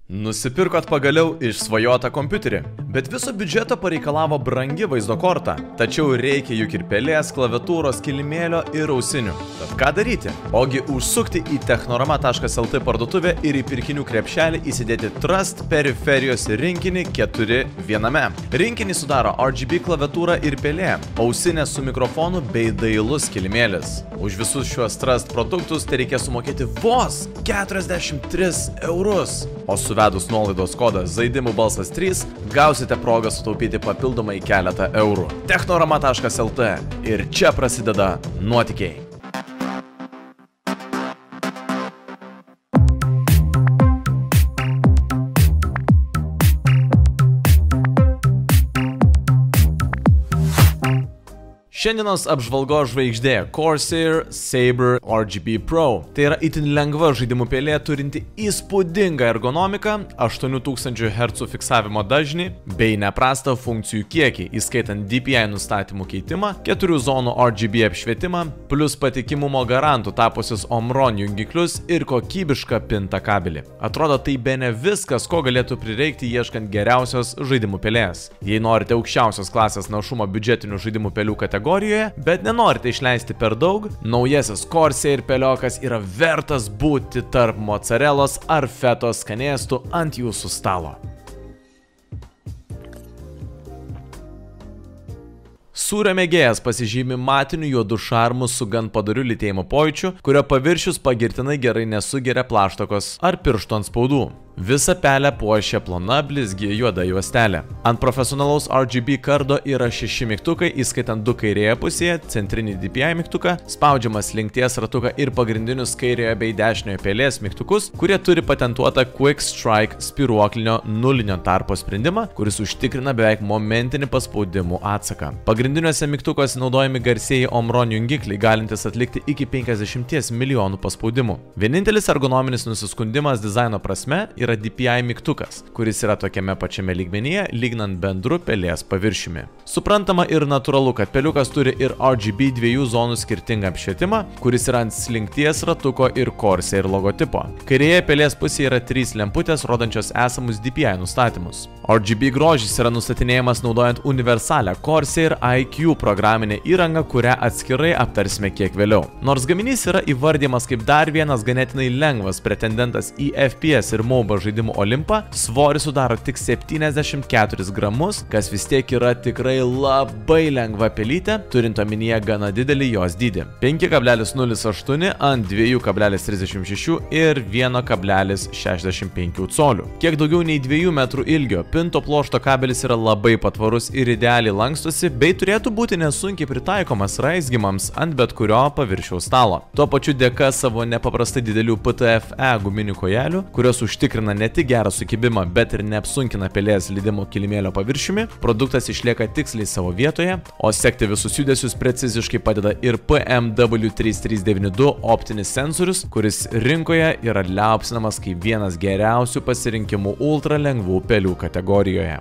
Nusipirkot pagaliau išsvajotą kompiuterį, bet viso biudžeto pareikalavo brangi vaizdo korta. Tačiau reikia juk ir pelės, klaviatūros, kilimėlio ir ausinių. Tad ką daryti? Ogi užsukti į technorama.lt parduotuvę ir į pirkinių krepšelį įsidėti Trust periferijos rinkinį 4 viename. Rinkinį sudaro RGB klaviatūra ir pelė, ausinės su mikrofonu bei dailus kilimėlis. Už visus šiuos Trust produktus tai reikia sumokėti vos 43 eurus. O suvedus nuolaidos kodą Zaidimų balsas 3 gausite progą sutaupyti papildomai keletą eurų. Technorama.lt ir čia prasideda nuotykiai. Šiandienos apžvalgos žvaigždė Corsair Saber RGB Pro. Tai yra itin lengva žaidimų pelė turinti įspūdingą ergonomiką, 8000 Hz fiksavimo dažnį bei neprastą funkcijų kiekį, įskaitant DPI nustatymų keitimą, 4 zonų RGB apšvietimą, plus patikimumo garantų tapusius Omron jungiklius ir kokybišką pintą kabelį. Atrodo, tai bene viskas, ko galėtų prireikti ieškant geriausios žaidimų pelės. Jei norite aukščiausios klasės našumo biudžetinių žaidimų pelių kategoriją, bet nenorite išleisti per daug, naujasis Corsair peliokas yra vertas būti tarp mocarelos ar fetos skanėstų ant jūsų stalo. Sūrio mėgėjas pasižymi matiniu juodu šarmu su gan padoriu lytėjimo pojūčiu, kurio paviršius pagirtinai gerai nesugeria plaštakos ar pirštų antspaudų. Visą pelę puošia plona blizgi juoda juostelė. Ant profesionalaus RGB kardo yra 6 mygtukai, įskaitant 2 kairėje pusėje, centrinį DPI mygtuką, spaudžiamas linkties ratuką ir pagrindinius kairiojo bei dešiniojo pelės mygtukus, kurie turi patentuotą Quick Strike spiruoklinio nulinio tarpo sprendimą, kuris užtikrina beveik momentinį paspaudimų atsaką. Pagrindiniuose mygtukuose naudojami garsieji Omron jungikliai, galintys atlikti iki 50 milijonų paspaudimų. Vienintelis ergonominis nusiskundimas dizaino prasme yra DPI mygtukas, kuris yra tokiame pačiame lygmenyje, lygnant bendru pelės paviršiumi. Suprantama ir natūralu, kad peliukas turi ir RGB 2 zonų skirtingą apšvietimą, kuris yra ant slinkties ratuko ir Corsair logotipo. Kairėje pelės pusėje yra 3 lemputės, rodančios esamus DPI nustatymus. RGB grožis yra nustatinėjamas naudojant universalią Corsair IQ programinę įrangą, kurią atskirai aptarsime kiek vėliau. Nors gaminys yra įvardyjamas kaip dar vienas ganėtinai lengvas pretendentas į FPS ir MOBA žaidimų Olimpą, svoris sudaro tik 74 gramus, kas vis tiek yra tikrai labai lengva pelytė, turint omenyje gana didelį jos dydį. 5,08 ant 2,36 ir 1,65 colių. Kiek daugiau nei 2 metrų ilgio, pinto pluošto kabelis yra labai patvarus ir idealiai lankstosi, bei turėtų būti nesunkiai pritaikomas raizgimams ant bet kurio paviršiaus stalo. Tuo pačiu dėka savo nepaprastai didelių PTFE guminių kojelių, kurios užtikrina ne tik gerą sukibimą, bet ir neapsunkina pelės lydimo kilimėlio paviršiumi, produktas išlieka tiksliai savo vietoje, o sekti visus judesius preciziškai padeda ir PMW3392 optinis sensorius, kuris rinkoje yra liaupsinamas kaip vienas geriausių pasirinkimų ultra lengvų pelių kategorijoje.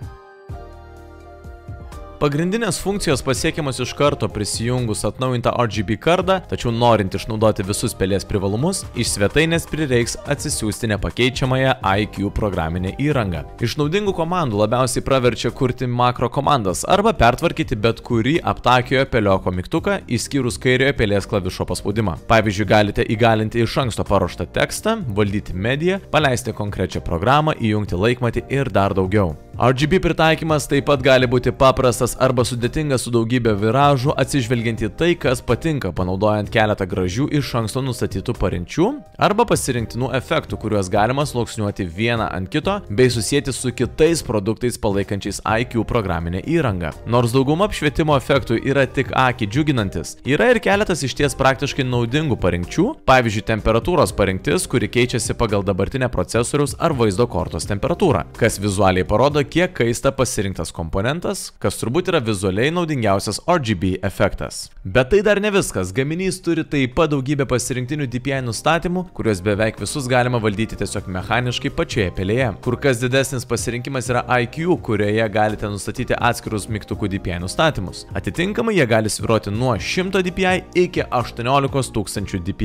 Pagrindinės funkcijos pasiekiamos iš karto prisijungus atnaujintą RGB kardą, tačiau norint išnaudoti visus pelės privalumus, iš svetainės prireiks atsisiųsti nepakeičiamąją IQ programinę įrangą. Iš naudingų komandų labiausiai praverčia kurti makro komandas arba pertvarkyti bet kurį aptakiojo pelioko mygtuką, išskyrus kairiojo pelės klavišo paspaudimą. Pavyzdžiui, galite įgalinti iš anksto paruoštą tekstą, valdyti mediją, paleisti konkrečią programą, įjungti laikmatį ir dar daugiau. RGB pritaikymas taip pat gali būti paprastas arba sudėtingas su daugybė viražų, atsižvelgiant į tai, kas patinka, panaudojant keletą gražių iš anksto nustatytų parinčių arba pasirinktinų efektų, kuriuos galima sluoksniuoti vieną ant kito bei susijęti su kitais produktais palaikančiais IQ programinę įrangą. Nors dauguma apšvietimo efektų yra tik akį džiuginantis, yra ir keletas išties praktiškai naudingų parinkčių, pavyzdžiui, temperatūros parinktis, kuri keičiasi pagal dabartinę procesoriaus ar vaizdo kortos temperatūrą, kas vizualiai parodo, kiek kaista pasirinktas komponentas, kas turbūt yra vizualiai naudingiausias RGB efektas. Bet tai dar ne viskas, gaminys turi taip pat daugybę pasirinktinių DPI nustatymų, kuriuos beveik visus galima valdyti tiesiog mechaniškai pačioje pelėje. Kur kas didesnis pasirinkimas yra IQ, kurioje galite nustatyti atskirus mygtukų DPI nustatymus. Atitinkamai jie gali svyruoti nuo 100 DPI iki 18 000 DPI.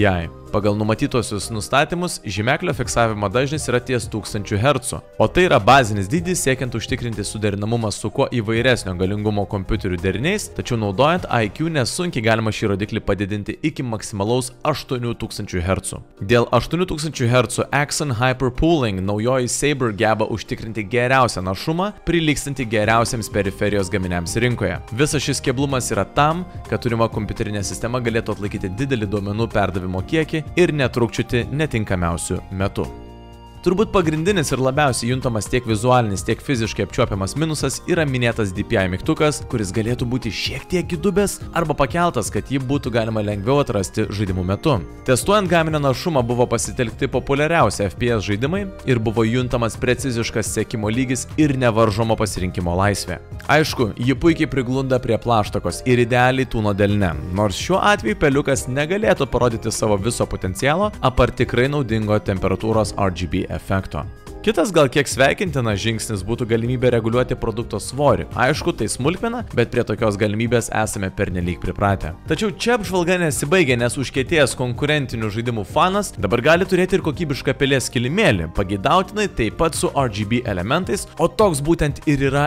Pagal numatytosius nustatymus, žymeklio fiksavimo dažnis yra ties 1000 Hz, o tai yra bazinis dydis siekiant užtikrinti suderinamumą su kuo įvairesnio galingumo kompiuterių deriniais, tačiau naudojant IQ nesunkiai galima šį rodiklį padidinti iki maksimalaus 8000 Hz. Dėl 8000 Hz Axon Hyperpooling naujoji Sabre geba užtikrinti geriausią našumą, prilygstantį geriausiams periferijos gaminiams rinkoje. Visas šis keblumas yra tam, kad turima kompiuterinė sistema galėtų atlaikyti didelį duomenų perdavimo kiekį ir netrukčioti netinkamiausių metų. Turbūt pagrindinis ir labiausiai juntamas tiek vizualinis, tiek fiziškai apčiuopiamas minusas yra minėtas DPI mygtukas, kuris galėtų būti šiek tiek įdubęs arba pakeltas, kad jį būtų galima lengviau atrasti žaidimų metu. Testuojant gaminio našumą buvo pasitelkti populiariausi FPS žaidimai ir buvo juntamas preciziškas sekimo lygis ir nevaržomo pasirinkimo laisvė. Aišku, ji puikiai priglunda prie plaštakos ir idealiai tūno delne, nors šiuo atveju peliukas negalėtų parodyti savo viso potencialo apart tikrai naudingo temperatūros RGB efekto. Kitas gal kiek sveikintinas žingsnis būtų galimybė reguliuoti produkto svorį. Aišku, tai smulkmena, bet prie tokios galimybės esame pernelyg pripratę. Tačiau čia apžvalga nesibaigia, nes užkietėjęs konkurentinių žaidimų fanas dabar gali turėti ir kokybišką pelės kilimėlį, pageidautinai taip pat su RGB elementais, o toks būtent ir yra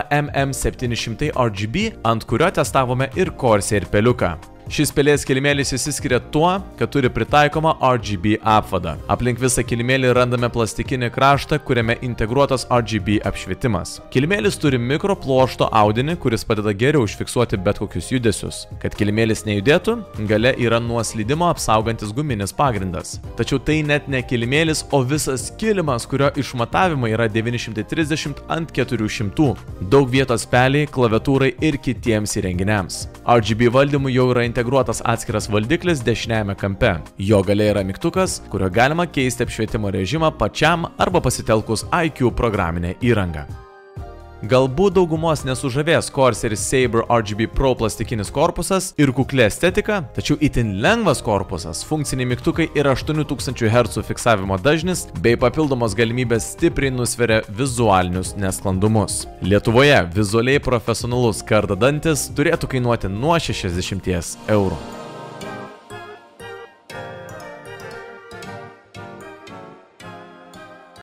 MM700 RGB, ant kurio testavome ir Corsair peliuką. Šis pelės kilimėlis išsiskiria tuo, kad turi pritaikomą RGB apvadą. Aplink visą kilimėlį randame plastikinį kraštą, kuriame integruotas RGB apšvietimas. Kilimėlis turi mikroplošto audinį, kuris padeda geriau užfiksuoti bet kokius judesius. Kad kilimėlis nejudėtų, gale yra nuo slydimo apsaugantis guminis pagrindas. Tačiau tai net ne kilimėlis, o visas kilimas, kurio išmatavimai yra 930 ant 400. Daug vietos peliai, klaviatūrai ir kitiems įrenginiams. RGB valdymui jau yra integruotas atskiras valdiklis dešiniajame kampe. Jo gale yra mygtukas, kurio galima keisti apšvietimo režimą pačiam arba pasitelkus IQ programinę įrangą. Galbūt daugumos nesužavės Corsair Sabre RGB Pro plastikinis korpusas ir kuklė estetika, tačiau itin lengvas korpusas, funkciniai mygtukai ir 8000 Hz fiksavimo dažnis bei papildomos galimybės stipriai nusveria vizualinius nesklandumus. Lietuvoje vizualiai profesionalus kardadantis turėtų kainuoti nuo 60 eurų.